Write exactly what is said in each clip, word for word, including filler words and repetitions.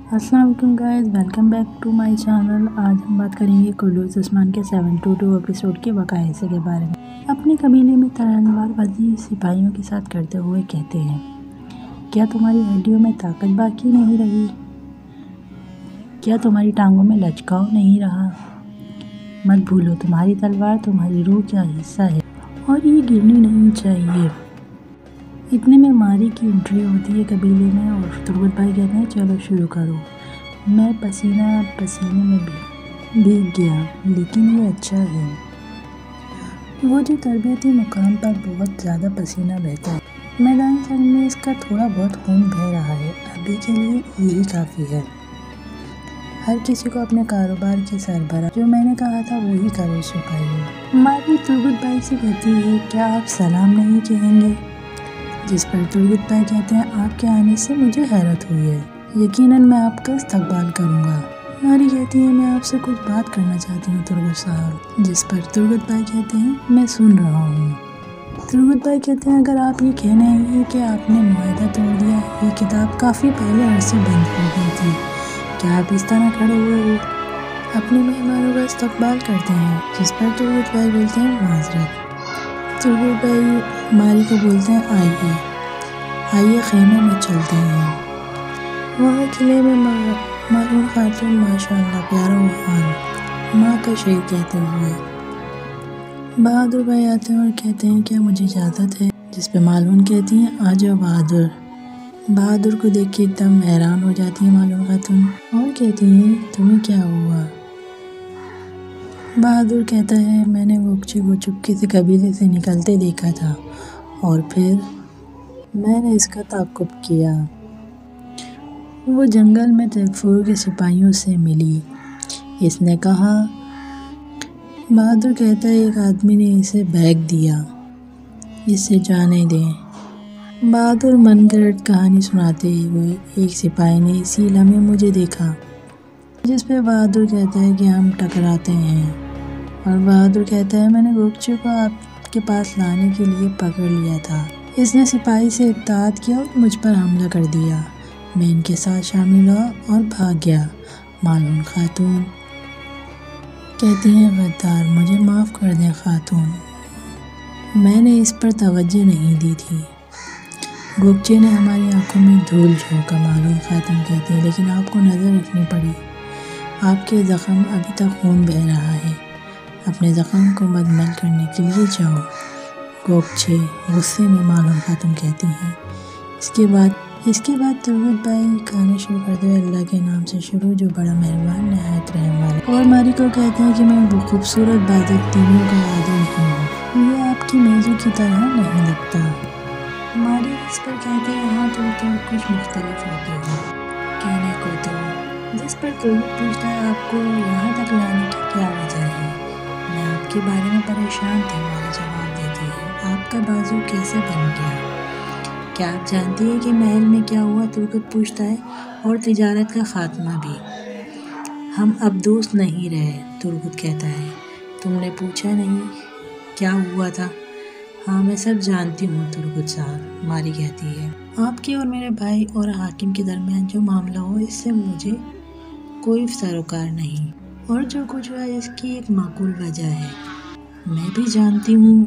السلام علیکم guys, welcome back to my channel. آج ہم بات کریں گے کلوز عثمان کے سیون ٹو ٹو ایپیسوڈ کے واقعہ حصے کے بارے میں۔ اپنے قبیلے میں تلوار بازی سپاہیوں کے ساتھ کرتے ہوئے کہتے ہیں، کیا تمہاری ہڈیوں میں طاقت باقی نہیں رہی؟ کیا تمہاری ٹانگوں میں لچکاؤ نہیں رہا؟ مت بھولو، تمہاری تلوار تمہاری روح کا حصہ ہے اور یہ گرنی نہیں چاہیے۔ اتنے میں ماری کی انٹری ہوتی ہے قبیلے میں اور تربت بھائی کہتے ہیں، چلو شروع کرو۔ میں پسینہ پسینے میں بھی بھیگ گیا، لیکن یہ اچھا ہے۔ وہ جو تربیتی مقام پر بہت زیادہ پسینہ بہتا ہے، میدان جنگ میں اس کا تھوڑا بہت خون بہہ رہا ہے، ابھی کے لیے یہی کافی ہے۔ ہر کسی کو اپنے کاروبار کے سربراہ، جو میں نے کہا تھا وہی کرو سپاہیوں۔ ماری تربت بھائی سے کہتی ہے، کیا آپ سلام نہیں کہیں گے؟ جس پر تربت بھائی کہتے ہیں، آپ کے آنے سے مجھے حیرت ہوئی ہے، یقیناً میں آپ کا استقبال کروں گا۔ ماری کہتی ہے، میں آپ سے کچھ بات کرنا چاہتی ہوں تربت صاحب۔ جس پر تربت بھائی کہتے ہیں، میں سن رہا ہوں۔ تربت بھائی کہتے ہیں، اگر آپ یہ کہنے آئی ہیں کہ آپ نے معاہدہ توڑ دیا، یہ کتاب کافی پہلے عرصے بند ہو گئی تھی، کیا آپ اس طرح کھڑے ہوئے ہو اپنے مہمانوں کا استقبال کرتے ہیں؟ جس پر تربت بھائی بولتے ہیں، معذرت۔ تربت بھائی ماری کو بولتے ہیں، آئیے آئیے خیمے میں چلتے ہیں۔ وہاں قلعے میں معلوم خاتون، ماشاء اللہ پیارا وہاں ماں کا شعر کہتے ہوئے بہادر بھائی آتے ہیں اور کہتے ہیں، کیا مجھے اجازت ہے؟ جس پہ معلوم کہتی ہیں، آ جاؤ بہادر۔ بہادر کو دیکھ کے ایک دم حیران ہو جاتی ہیں معلوم خاتون اور کہتی ہیں، تمہیں کیا ہوا؟ بہادر کہتا ہے، میں نے وکچے کو چپکے سے قبیلے سے نکلتے دیکھا تھا اور پھر میں نے اس کا تعاقب کیا۔ وہ جنگل میں تیغفور کے سپاہیوں سے ملی، اس نے کہا۔ بہادر کہتا ہے، ایک آدمی نے اسے بیگ دیا، اسے جانے دیں۔ بہادر من گھڑت کہانی سناتے ہوئے، ایک سپاہی نے اسی لمحے مجھے دیکھا۔ جس پہ بہادر کہتا ہے کہ ہم ٹکراتے ہیں اور بہادر کہتا ہے، میں نے گوکچے کو آپ کے پاس لانے کے لیے پکڑ لیا تھا، اس نے سپاہی سے اطاعت کیا اور مجھ پر حملہ کر دیا، میں ان کے ساتھ شامل ہوا اور بھاگ گیا۔ معلوم خاتون کہتی ہیں، غدار، مجھے معاف کر دیں خاتون، میں نے اس پر توجہ نہیں دی تھی۔ گوکچے نے ہماری آنکھوں میں دھول جھونکا، معلوم خاتون کہتی ہے، لیکن آپ کو نظر رکھنی پڑی، آپ کے زخم ابھی تک خون بہہ رہا ہے، اپنے زخم کو مکمل کرنے کے لیے جاؤ۔ گوکچے غصے میں معلوم خاتون کہتی ہیں۔ اس کے بعد اس کے بعد تربت بھائی کھانا شروع کرتے ہوئے، اللہ کے نام سے شروع جو بڑا مہربان نہایت رحم والا، اور ماری کو کہتے ہیں کہ میں وہ خوبصورت بازک تینوں کا عادی نہیں ہوں، یہ آپ کی میزوں کی طرح نہیں لگتا۔ ماری اس پر کہتے ہیں، ہاں تو تو کچھ مختلف ہوتے ہو کہنے کو تو۔ جس پر تربت پوچھتا ہے، آپ کو یہاں تک لانے کی کیا وجہ ہے؟ میں آپ کے بارے میں پریشان تھی، ماری جواب دیتی ہے، آپ کا بازو کیسے بن گیا؟ کیا آپ جانتی ہیں کہ محل میں کیا ہوا؟ تربت پوچھتا ہے، اور تجارت کا خاتمہ بھی۔ ہم اب دوست نہیں رہے، تربت کہتا ہے، تم نے پوچھا نہیں کیا ہوا تھا؟ ہاں میں سب جانتی ہوں تربت صاحب، ماری کہتی ہے، آپ کے اور میرے بھائی اور حاکم کے درمیان جو معاملہ ہو، اس سے مجھے کوئی سروکار نہیں، اور جو کچھ ہوا اس کی ایک معقول وجہ ہے۔ میں بھی جانتی ہوں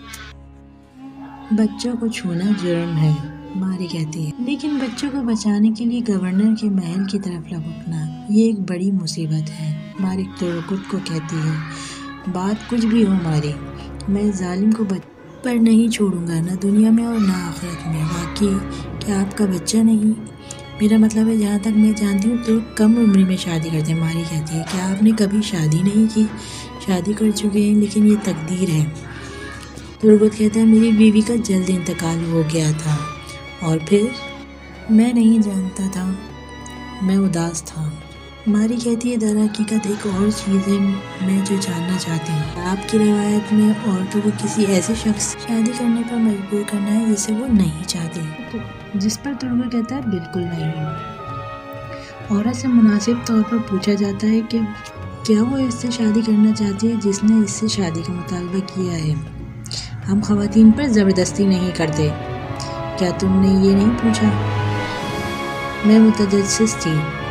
بچوں کو چھونا جرم ہے، ماری کہتی ہے، لیکن بچوں کو بچانے کے لیے گورنر کے محل کی طرف لپکنا، یہ ایک بڑی مصیبت ہے۔ ماری تربت کو کہتی ہے، بات کچھ بھی ہو ماری، میں ظالم کو بچ پر نہیں چھوڑوں گا، نہ دنیا میں اور نہ آخرت میں۔ واقعی کیا آپ کا بچہ نہیں؟ میرا مطلب ہے، جہاں تک میں جانتی ہوں تو کم عمری میں شادی کرتے ہیں۔ ماری کہتی ہے، کیا آپ نے کبھی شادی نہیں کی؟ شادی کر چکے ہیں، لیکن یہ تقدیر ہے۔ تربت کہتا ہے، میری بیوی کا جلد انتقال ہو گیا تھا اور پھر میں نہیں جانتا تھا، میں اداس تھا۔ ماری کہتی ہے، در حقیقت ایک اور چیز ہے میں جو جاننا چاہتی ہوں، آپ کی روایت میں عورتوں کو کسی ایسے شخص سے شادی کرنے پر مجبور کرنا ہے جسے وہ نہیں چاہتے؟ جس پر تربت کہتا ہے، بالکل نہیں، عورت سے مناسب طور پر پوچھا جاتا ہے کہ کیا وہ اس سے شادی کرنا چاہتی ہے جس نے اس سے شادی کا مطالبہ کیا ہے۔ ہم خواتین پر زبردستی نہیں کرتے، کیا تم نے یہ نہیں پوچھا؟ میں متجسس تھی،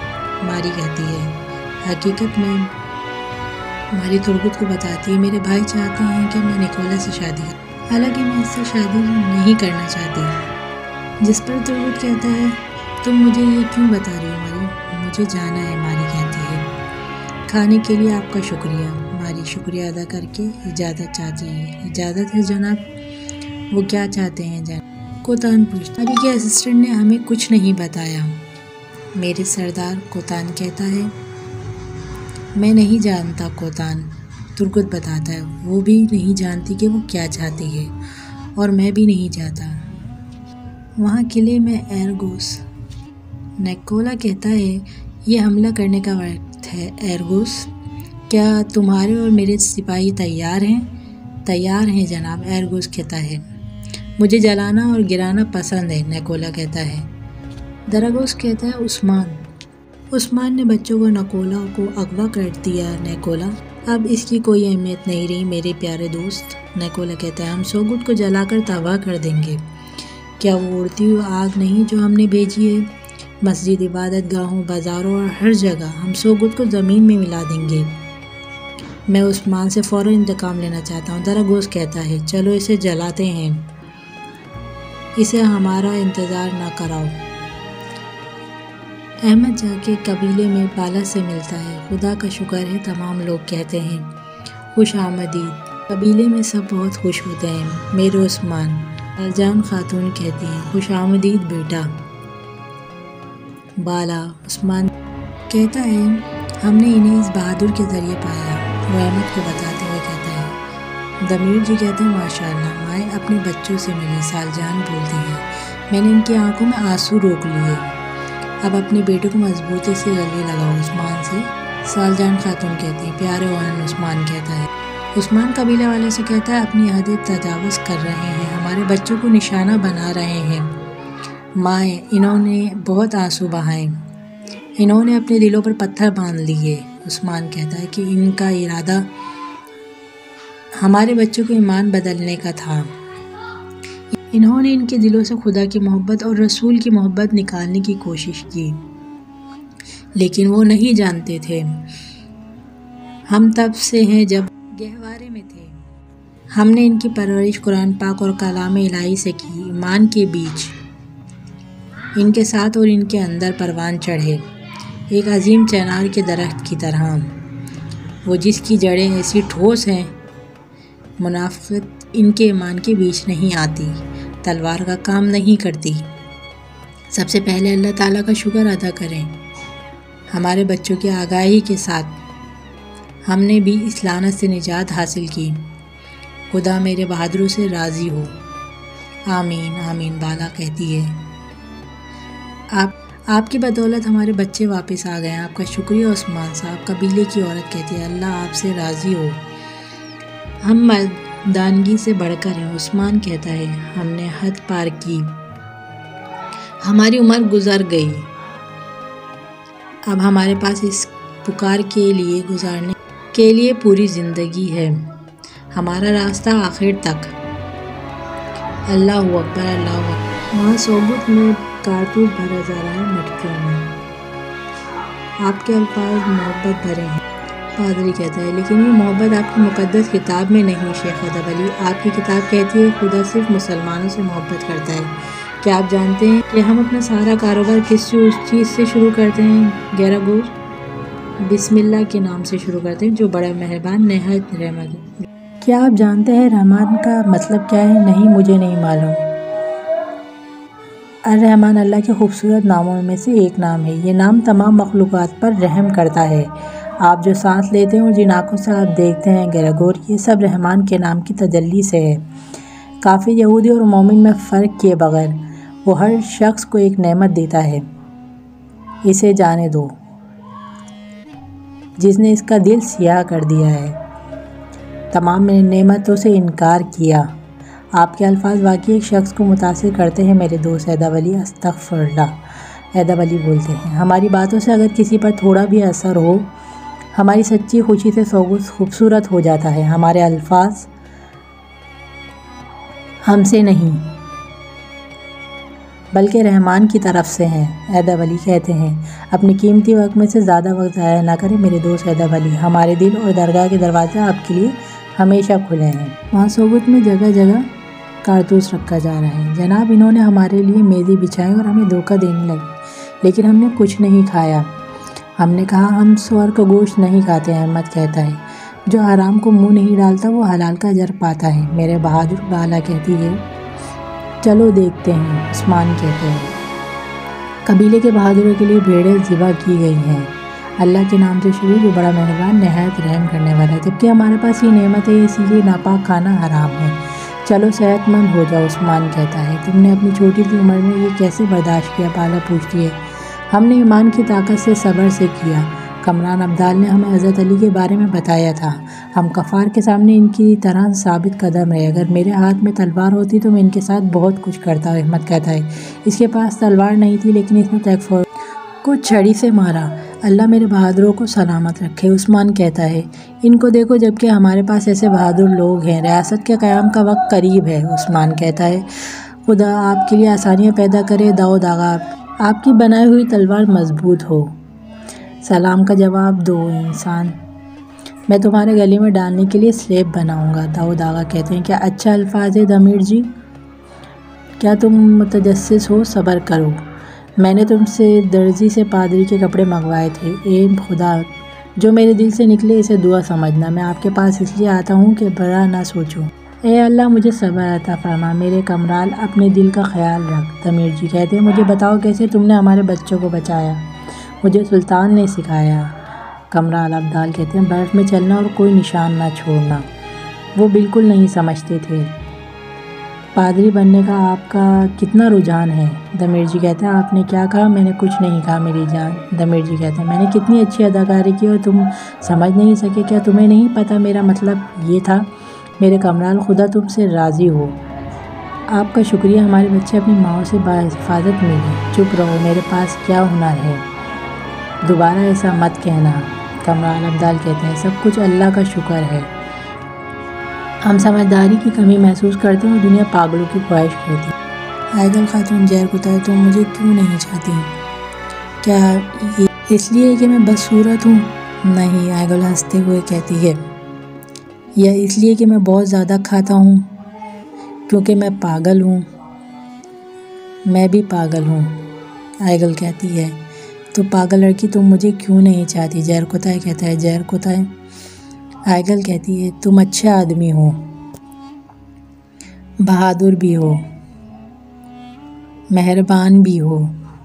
ماری کہتی ہے۔ حقیقت میں ماری ترگت کو بتاتی ہے میرے بھائی چاہتے ہیں کہ میں نکولا سے شادی کروں، حالانکہ میں اس سے شادی نہیں کرنا چاہتی۔ جس پر ترگت کہتا ہے تم مجھے یہ کیوں بتا رہی ہو ماری؟ مجھے جانا ہے، ماری کہتی ہے۔ کھانے کے لیے آپ کا شکریہ۔ ماری شکریہ ادا کر کے اجازت چاہتی ہے۔ اجازت ہے جناب؟ وہ کیا چاہتے ہیں جناب؟ کوتان پوچھتا ہے۔ ماری کے اسسٹنٹ نے ہمیں کچھ نہیں بتایا، میرے سردار، کوتان کہتا ہے۔ میں نہیں جانتا کوتان، ترگت بتاتا ہے۔ وہ بھی نہیں جانتی کہ وہ کیا چاہتی ہے، اور میں بھی نہیں چاہتا۔ وہاں قلعے میں ایرگوس، نیکولا کہتا ہے یہ حملہ کرنے کا وقت ہے ایرگوس، کیا تمہارے اور میرے سپاہی تیار ہیں؟ تیار ہیں جناب، ایرگوس کہتا ہے۔ مجھے جلانا اور گرانا پسند ہے، نیکولا کہتا ہے۔ دراگوس کہتا ہے عثمان عثمان نے بچوں کو نیکولا کو اغوا کر دیا نیکولا، اب اس کی کوئی اہمیت نہیں رہی میرے پیارے دوست، نیکولا کہتا ہے۔ ہم سوگٹ کو جلا کر تباہ کر دیں گے، کیا وہ اڑتی ہوئی آگ نہیں جو ہم نے بھیجی ہے؟ مسجد، عبادت گاہوں، بازاروں اور ہر جگہ ہم سوگٹ کو زمین میں ملا دیں گے۔ میں عثمان سے فوراً انتقام لینا چاہتا ہوں، دراگوس کہتا ہے۔ چلو اسے جلاتے ہیں، اسے ہمارا انتظار نہ کراؤ۔ احمد جا کے قبیلے میں بالا سے ملتا ہے۔ خدا کا شکر ہے، تمام لوگ کہتے ہیں۔ خوش آمدید، قبیلے میں سب بہت خوش ہوتے ہیں میرے عثمان، جان خاتون کہتی ہیں۔ خوش آمدید بیٹا۔ بالا، عثمان کہتا ہے ہم نے انہیں اس بہادر کے ذریعے پایا، وہ احمد کو بتاتے ہوئے کہتا ہے۔ دمیر جی کہتے ہیں ماشاءاللہ، مائیں اپنے بچوں سے ملی، سالجان بولتی ہیں۔ میں نے ان کی آنکھوں میں آنسو روک لیے، اب اپنے بیٹے کو مضبوطی سے گلے لگاؤ عثمان سے، سالجان خاتون کہتی ہیں۔ پیارے وان، عثمان کہتا ہے۔ عثمان قبیلے والے سے کہتا ہے اپنی حدیں تجاوز کر رہے ہیں، ہمارے بچوں کو نشانہ بنا رہے ہیں۔ مائیں، انہوں نے بہت آنسو بہائے، انہوں نے اپنے دلوں پر پتھر باندھ لیے۔ عثمان کہتا ہے کہ ان کا ارادہ ہمارے بچوں کو ایمان بدلنے کا تھا، انہوں نے ان کے دلوں سے خدا کی محبت اور رسول کی محبت نکالنے کی کوشش کی، لیکن وہ نہیں جانتے تھے ہم تب سے ہیں جب گہوارے میں تھے، ہم نے ان کی پرورش قرآن پاک اور کلام الہی سے کی، ایمان کے بیج ان کے ساتھ اور ان کے اندر پروان چڑھے، ایک عظیم چنار کے درخت کی طرح، وہ جس کی جڑیں ایسی ٹھوس ہیں منافقت ان کے ایمان کے بیچ نہیں آتی، تلوار کا کام نہیں کرتی۔ سب سے پہلے اللہ تعالیٰ کا شکر ادا کریں، ہمارے بچوں کی آگاہی کے ساتھ ہم نے بھی اس لعنت سے نجات حاصل کی، خدا میرے بہادروں سے راضی ہو۔ آمین آمین، بالا کہتی ہے۔ آپ آپ کی بدولت ہمارے بچے واپس آ گئے ہیں، آپ کا شکریہ عثمان صاحب، قبیلے کی عورت کہتی ہے۔ اللہ آپ سے راضی ہو، ہم مردانگی سے بڑھ کر ہیں، عثمان کہتا ہے۔ ہم نے حد پار کی، ہماری عمر گزر گئی، اب ہمارے پاس اس پکار کے لیے گزارنے کے لیے پوری زندگی ہے، ہمارا راستہ آخر تک۔ اللہ اکبر، اللہ اکبر۔ وہاں سوگت میں کارتوس بھرا جا رہا ہے مٹکیوں میں، آپ کے الفاظ محبت بھرے ہیں، پادری کہتا ہے، لیکن یہ محبت آپ کی مقدس کتاب میں نہیں شیخ ادب علی، آپ کی کتاب کہتی ہے خدا صرف مسلمانوں سے محبت کرتا ہے۔ کیا آپ جانتے ہیں کہ ہم اپنا سارا کاروبار کس چیز سے شروع کرتے ہیں؟ گیراگوس، بسم اللہ کے نام سے شروع کرتے ہیں جو بڑا مہربان نہایت رحمت ہے۔ کیا آپ جانتے ہیں رحمان کا مطلب کیا ہے؟ نہیں، مجھے نہیں معلوم۔ الرحمن اللہ کے خوبصورت ناموں میں سے ایک نام ہے، یہ نام تمام مخلوقات پر رحم کرتا ہے۔ آپ جو سانس لیتے ہیں اور جن آنکھوں سے آپ دیکھتے ہیں گیراگور، یہ سب رحمان کے نام کی تجلی سے ہے۔ کافر، یہودی اور مومن میں فرق کیے بغیر وہ ہر شخص کو ایک نعمت دیتا ہے، اسے جانے دو جس نے اس کا دل سیاہ کر دیا ہے، تمام نعمتوں سے انکار کیا۔ آپ کے الفاظ واقعی ایک شخص کو متاثر کرتے ہیں میرے دوست ادب علی۔ استغفر اللہ، ادب علی بولتے ہیں۔ ہماری باتوں سے اگر کسی پر تھوڑا بھی اثر ہو، ہماری سچی خوشی سے سوگت خوبصورت ہو جاتا ہے۔ ہمارے الفاظ ہم سے نہیں بلکہ رحمان کی طرف سے ہیں۔ حیدر علی کہتے ہیں، اپنی قیمتی وقت میں سے زیادہ وقت ضائع نہ کریں میرے دوست حیدر علی، ہمارے دل اور درگاہ کے دروازے آپ کے لیے ہمیشہ کھلے ہیں۔ وہاں سوگت میں جگہ جگہ کارتوس رکھا جا رہا ہے۔ جناب، انہوں نے ہمارے لیے میزیں بچھائی اور ہمیں دھوکہ دینے لگے، لیکن ہم نے کچھ نہیں کھایا۔ ہم نے کہا ہم سور کا گوشت نہیں کھاتے۔ احمد کہتا ہے، جو حرام کو منہ نہیں ڈالتا وہ حلال کا اجر پاتا ہے۔ میرے بہادر بالا کہتی ہے، چلو دیکھتے ہیں۔ عثمان کہتے ہیں، قبیلے کے بہادروں کے لیے بھیڑیں ذبح کی گئی ہیں۔ اللہ کے نام سے شروع جو بڑا مہربان نہایت رحم کرنے والا ہے، جبکہ ہمارے پاس یہ نعمت ہے، اسی لیے ناپاک کھانا حرام ہے۔ چلو صحت مند ہو جاؤ۔ عثمان کہتا ہے، تم نے اپنی چھوٹی سی عمر میں یہ کیسے برداشت کیا؟ بالا پوچھتی ہے، ہم نے ایمان کی طاقت سے صبر سے کیا۔ کامران ابدال نے ہمیں حضرت علی کے بارے میں بتایا تھا، ہم کفار کے سامنے ان کی طرح ثابت قدم رہے۔ اگر میرے ہاتھ میں تلوار ہوتی تو میں ان کے ساتھ بہت کچھ کرتا۔ احمد کہتا ہے، اس کے پاس تلوار نہیں تھی لیکن اس نے تیغفور کو چھڑی سے مارا۔ اللہ میرے بہادروں کو سلامت رکھے۔ عثمان کہتا ہے، ان کو دیکھو، جبکہ ہمارے پاس ایسے بہادر لوگ ہیں۔ ریاست کے قیام کا وقت قریب ہے۔ عثمان کہتا ہے، خدا آپ کے لیے آسانیاں پیدا کرے۔ داؤد آغا، آپ کی بنائی ہوئی تلوار مضبوط ہو۔ سلام کا جواب دو انسان، میں تمہارے گلے میں ڈالنے کے لیے سلیب بناؤں گا۔ داؤد آغا کہتے ہیں، کیا اچھا الفاظ ہے ضمیر جی، کیا تم متجسس ہو؟ صبر کرو، میں نے تم سے درزی سے پادری کے کپڑے منگوائے تھے۔ اے خدا، جو میرے دل سے نکلے اسے دعا سمجھنا، میں آپ کے پاس اس لیے آتا ہوں کہ برا نہ سوچو۔ اے اللہ مجھے صبر عطا فرما، میرے کمرال اپنے دل کا خیال رکھ۔ ضمیر جی کہتے ہیں، مجھے بتاؤ کیسے تم نے ہمارے بچوں کو بچایا؟ مجھے سلطان نے سکھایا۔ کامران ابدال کہتے ہیں، برف میں چلنا اور کوئی نشان نہ چھوڑنا۔ وہ بالکل نہیں سمجھتے تھے۔ پادری بننے کا آپ کا کتنا رجحان ہے؟ ضمیر جی کہتے ہیں، آپ نے کیا کہا؟ میں نے کچھ نہیں کہا میری جان۔ ضمیر جی کہتے ہیں، میں نے کتنی اچھی اداکاری کی اور تم سمجھ نہیں سکے؟ کیا تمہیں نہیں پتہ میرا مطلب یہ تھا؟ میرے کامران، خدا تم سے راضی ہو۔ آپ کا شکریہ، ہمارے بچے اپنی ماؤں سے باحفاظت ملے۔ چپ رہو، میرے پاس کیا ہنر ہے؟ دوبارہ ایسا مت کہنا۔ کامران ابدال کہتے ہیں، سب کچھ اللہ کا شکر ہے۔ ہم سمجھداری کی کمی محسوس کرتے ہیں اور دنیا پاگلوں کی خواہش کرتی ہے۔ عائدل خاتون زہر کتا، تم مجھے کیوں نہیں چاہتی؟ کیا یہ اس لیے کہ میں بدصورت ہوں؟ نہیں، عائدل ہنستے ہوئے کہتی ہے، یا اس لیے کہ میں بہت زیادہ کھاتا ہوں؟ کیونکہ میں پاگل ہوں۔ میں بھی پاگل ہوں۔ عائدل کہتی ہے، تو پاگل لڑکی تم مجھے کیوں نہیں چاہتی؟ زہر کتا کہتا ہے، زہر کتا عائدل کہتی ہے، تم اچھے آدمی ہو، بہادر بھی ہو، مہربان بھی ہو،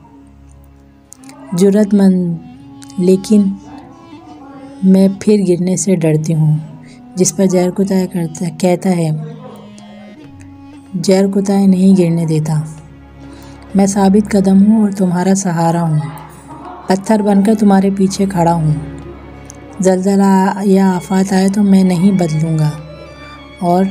جرأت مند، لیکن میں پھر گرنے سے ڈرتی ہوں۔ جس پر زہر کتا کہتا ہے، زہر کتا نہیں گرنے دیتا، میں ثابت قدم ہوں اور تمہارا سہارا ہوں، پتھر بن کر تمہارے پیچھے کھڑا ہوں۔ زلزلہ یا آفات آئے تو میں نہیں بدلوں گا، اور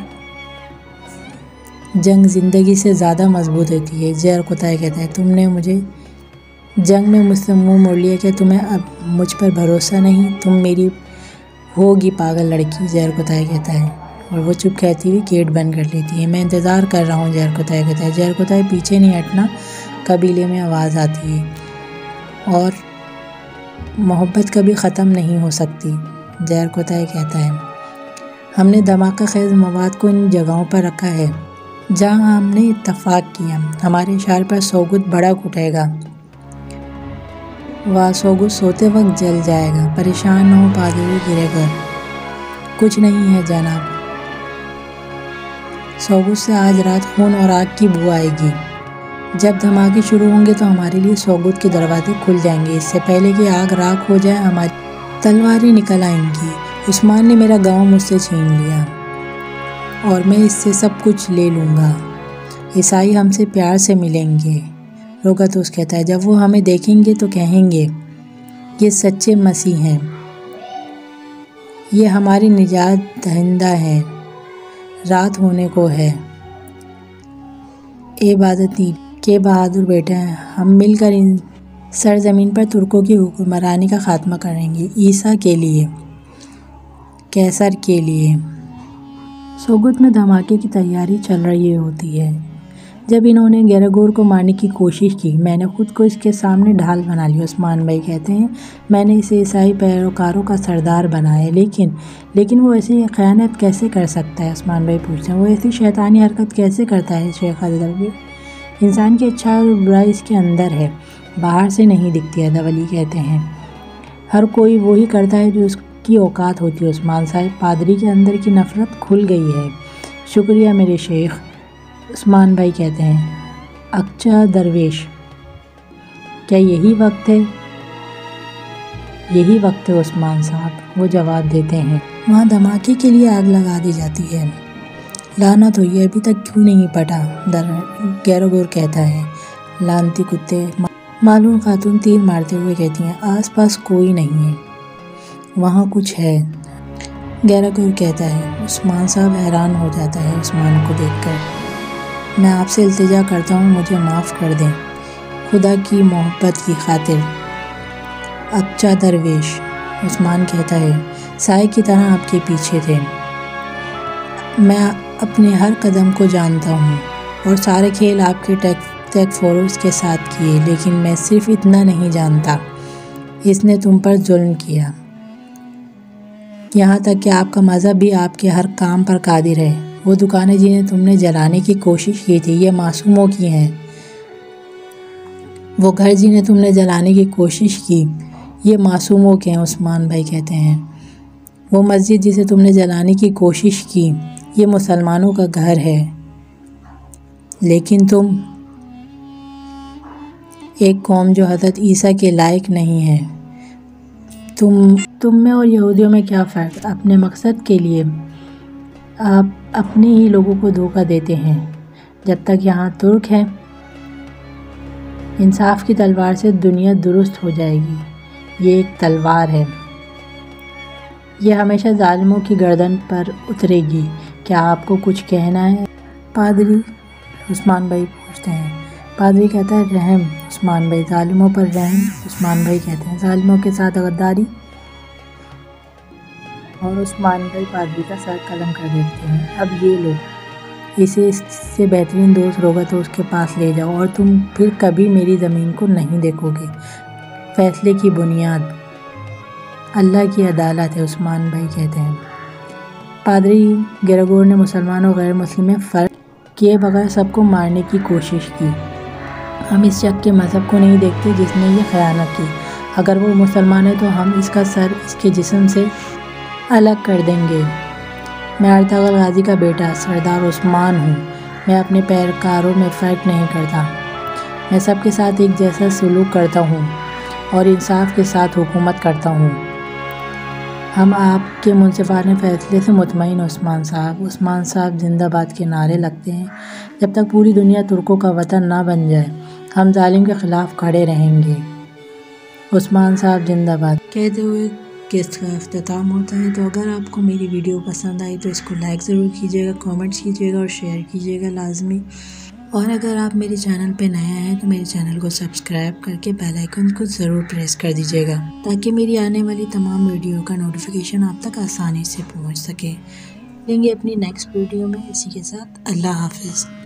جنگ زندگی سے زیادہ مضبوط ہوتی ہے۔ زہر کتا کہتا ہے، تم نے مجھے جنگ میں مجھ سے منہ موڑ لیا، کیا تمہیں اب مجھ پر بھروسہ نہیں؟ تم میری ہوگی پاگل لڑکی، زہر کتا کہتا ہے، اور وہ چپ کہتی ہوئی گیٹ بند کر لیتی ہے۔ میں انتظار کر رہا ہوں، زہر کتا کہتا ہے۔ زہر کتا پیچھے نہیں ہٹنا۔ قبیلے میں آواز آتی ہے، اور محبت کبھی ختم نہیں ہو سکتی۔ زہر کتا کہتا ہے، ہم نے دھماکہ خیز مواد کو ان جگہوں پر رکھا ہے جہاں ہم نے اتفاق کیا، ہمارے اشارے پر سوگت بھڑک اٹھے گا، وہ سوگت سوتے وقت جل جائے گا۔ پریشان نہ ہو پادری گرے گھر، کچھ نہیں ہے جناب، سوگت سے آج رات خون اور آگ کی بو آئے گی۔ جب دھماکے شروع ہوں گے تو ہمارے لیے سوگت کے دروازے کھل جائیں گے، اس سے پہلے کہ آگ راکھ ہو جائے ہماری تلواریں نکل آئیں گی۔ عثمان نے میرا گاؤں مجھ سے چھین لیا اور میں اس سے سب کچھ لے لوں گا۔ عیسائی ہم سے پیار سے ملیں گے۔ روگاتوس کہتا ہے، جب وہ ہمیں دیکھیں گے تو کہیں گے یہ سچے مسیح ہیں، یہ ہماری نجات دہندہ ہیں۔ رات ہونے کو ہے، اے عبادتی کے بہادر بیٹے ہیں، ہم مل کر ان سرزمین پر ترکوں کی حکمرانی کا خاتمہ کریں گے، عیسیٰ کے لیے، کیسر کے لیے۔ سوگت میں دھماکے کی تیاری چل رہی ہوتی ہے۔ جب انہوں نے گیراگور کو مارنے کی کوشش کی میں نے خود کو اس کے سامنے ڈھال بنا لی۔ عثمان بھائی کہتے ہیں میں نے اسے عیسائی پیروکاروں کا سردار بنایا، لیکن لیکن وہ ایسی خیانت کیسے کر سکتا ہے؟ عثمان بھائی پوچھتے ہیں وہ ایسی شیطانی حرکت کیسے کرتا ہے؟ شیخ حضرت علی انسان کی اچھائی اور برائی اس کے اندر ہے، باہر سے نہیں دکھتی۔ حضرت علی کہتے ہیں ہر کوئی وہی کرتا ہے جو اس کی اوقات ہوتی ہے۔ عثمان صاحب پادری کے اندر کی نفرت کھل گئی ہے۔ شکریہ میرے شیخ۔ عثمان بھائی کہتے ہیں اقچا درویش کیا یہی وقت ہے؟ یہی وقت ہے عثمان صاحب، وہ جواب دیتے ہیں۔ وہاں دھماکے کے لیے آگ لگا دی جاتی ہے۔ لعنت ہو یہ ابھی تک کیوں نہیں پٹا؟ گیراگور کہتا ہے لعنتی کتے۔ معلوم خاتون تیر مارتے ہوئے کہتی ہیں آس پاس کوئی نہیں ہے، وہاں کچھ ہے۔ گیراگور کہتا ہے عثمان صاحب حیران ہو جاتا ہے عثمان کو دیکھ کر۔ میں آپ سے التجا کرتا ہوں مجھے معاف کر دیں، خدا کی محبت کی خاطر۔ اقچا درویش عثمان کہتا ہے سائے کی طرح آپ کے پیچھے تھے، میں اپنے ہر قدم کو جانتا ہوں اور سارے کھیل آپ کے ٹیک ٹیک فوروز کے ساتھ کیے، لیکن میں صرف اتنا نہیں جانتا اس نے تم پر ظلم کیا، یہاں تک کہ آپ کا مذہب بھی آپ کے ہر کام پر قادر ہے۔ وہ دکانیں جنہیں تم نے جلانے کی کوشش کی تھی یہ معصوموں کی ہیں، وہ گھر جنہیں تم نے جلانے کی کوشش کی یہ معصوموں کے ہیں۔ عثمان بھائی کہتے ہیں وہ مسجد جسے تم نے جلانے کی کوشش کی یہ مسلمانوں کا گھر ہے، لیکن تم ایک قوم جو حضرت عیسیٰ کے لائق نہیں ہے۔ تم تم میں اور یہودیوں میں کیا فرق؟ اپنے مقصد کے لیے آپ اپنے ہی لوگوں کو دھوکہ دیتے ہیں۔ جب تک یہاں ترک ہے انصاف کی تلوار سے دنیا درست ہو جائے گی، یہ ایک تلوار ہے، یہ ہمیشہ ظالموں کی گردن پر اترے گی۔ کیا آپ کو کچھ کہنا ہے پادری؟ عثمان بھائی پوچھتے ہیں۔ پادری کہتا ہے رحم۔ عثمان بھائی ظالموں پر رحم؟ عثمان بھائی کہتے ہیں ظالموں کے ساتھ غداری؟ اور عثمان بھائی پادری کا سر قلم کر دیتے ہیں۔ اب یہ لو، اسے اس سے بہترین دوست ہوگا تو اس کے پاس لے جاؤ اور تم پھر کبھی میری زمین کو نہیں دیکھو گے۔ فیصلے کی بنیاد اللہ کی عدالت ہے۔ عثمان بھائی کہتے ہیں پادری گیراگور نے مسلمان اور غیر مسلم میں فرق کیے بغیر سب کو مارنے کی کوشش کی۔ ہم اس شخص کے مذہب کو نہیں دیکھتے جس نے یہ خیانت کی، اگر وہ مسلمان ہے تو ہم اس کا سر اس کے جسم سے الگ کر دیں گے۔ میں ارطغرل غازی کا بیٹا سردار عثمان ہوں، میں اپنے پیروکاروں میں فرق نہیں کرتا، میں سب کے ساتھ ایک جیسا سلوک کرتا ہوں اور انصاف کے ساتھ حکومت کرتا ہوں۔ ہم آپ کے منصفانہ فیصلے سے مطمئن۔ عثمان صاحب عثمان صاحب زندہ باد کے نعرے لگتے ہیں۔ جب تک پوری دنیا ترکوں کا وطن نہ بن جائے ہم ظالم کے خلاف کھڑے رہیں گے۔ عثمان صاحب زندہ باد کہتے ہوئے قسط کا اختتام ہوتا ہے۔ تو اگر آپ کو میری ویڈیو پسند آئی تو اس کو لائک ضرور کیجیے گا، کامنٹس کیجیے گا اور شیئر کیجیے گا لازمی۔ اور اگر آپ میرے چینل پہ نیا ہیں تو میرے چینل کو سبسکرائب کر کے بیل آئیکن کو ضرور پریس کر دیجیے گا تاکہ میری آنے والی تمام ویڈیو کا نوٹیفیکیشن آپ تک آسانی سے پہنچ سکے۔ ملیں گے اپنی نیکسٹ ویڈیو میں، اسی کے ساتھ اللہ حافظ۔